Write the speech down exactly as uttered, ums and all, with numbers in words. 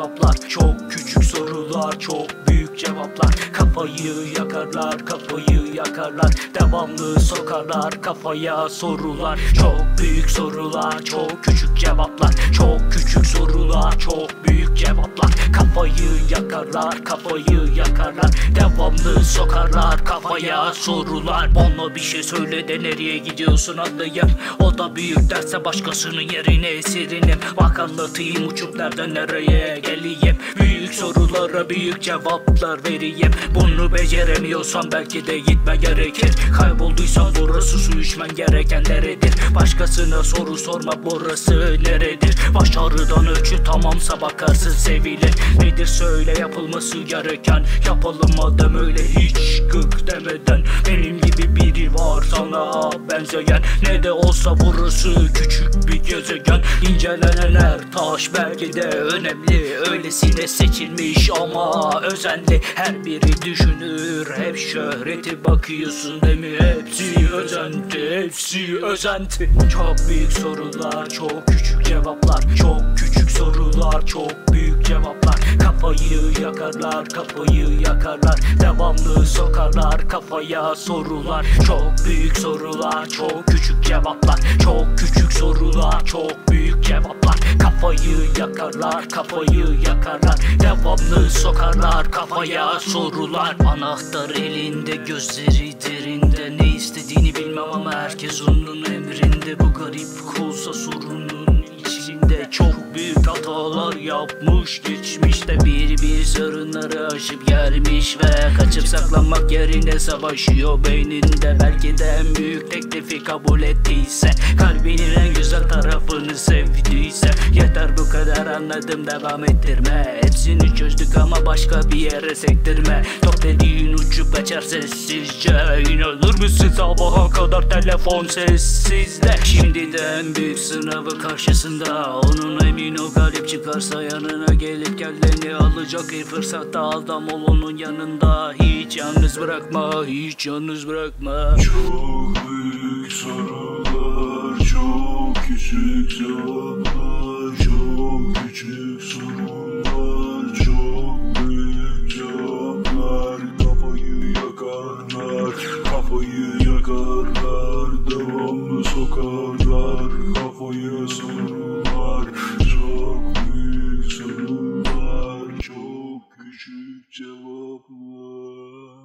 cevaplar, çok küçük sorular, çok büyük cevaplar. Kafayı yakarlar, kafayı yakarlar, devamlı sokarlar kafaya sorular. Çok büyük sorular, çok küçük cevaplar, çok küçük sorular, çok büyük cevaplar. Kafayı yakarlar, kafayı yakarlar, devamlı sokarlar kafaya sorular. Bana bir şey söyle de nereye gidiyorsun anlayayım. O da büyük derse başkasının yerine esirinim. Bak anlatayım uçup nereden nereye geleyim. Büyük sorulara büyük cevaplar vereyim. Bunu beceremiyorsan belki de gitme gerekir. Kaybolduysan burası su içmen gereken neredir? Başkasına soru sorma burası neredir? Başarıdan ölçü tamamsa bakarsın sevilir. Nedir söyle yapılması gereken, yapalım madem öyle hiç gık demeden. Benim gibi biri var sana benzeyen, ne de olsa burası küçük bir gezegen. İncelenen her taş belki de önemli, öylesine seçilmiş ama özenli. Her biri düşünür hep şöhreti, bakıyorsun değil mi? Hepsi özenti, hepsi özenti. Çok büyük sorular, çok küçük cevaplar, çok küçük sorular, çok büyük cevaplar. Kafayı yakarlar, kafayı yakarlar, devamlı sokarlar kafaya sorular. Çok büyük sorular, çok küçük cevaplar, çok küçük sorular, çok büyük cevaplar. Kafayı yakarlar, kafayı yakarlar, devamlı sokarlar kafaya sorular. Anahtar elinde, gözleri derinde, ne istediğini bilmem ama herkes onun emrinde. Bu garip kulsa sorunun içinde, çok büyük hatalar yapmış geçmişte. Bir bir sorunları aşıp gelmiş ve kaçıp saklanmak yerine savaşıyor beyninde. Belki de en büyük teklifi kabul ettiyse, kalbinin en güzel tarafını sevdiyse. Yeter bu kadar anladım, devam ettirme. Hepsini çözdük ama başka bir yere sektirme. Top dediğin uçup kaçar sessizce. İnanır mısın sabaha kadar telefon sessizde. Şimdi de en büyük sınavı karşısında, onun emin o galip çıkarsa yanına gelip kelleni alacak bir fırsatta. Adam ol onun yanında, hiç yalnız bırakma, hiç yalnız bırakma. Çok büyük sorular, çok küçük cevaplar, çok küçük sorular, çok büyük cevaplar. Kafayı yakarlar, kafayı yakarlar, devamlı sokarlar kafaya sorular. Çok büyük sorular, çok küçük cevaplar.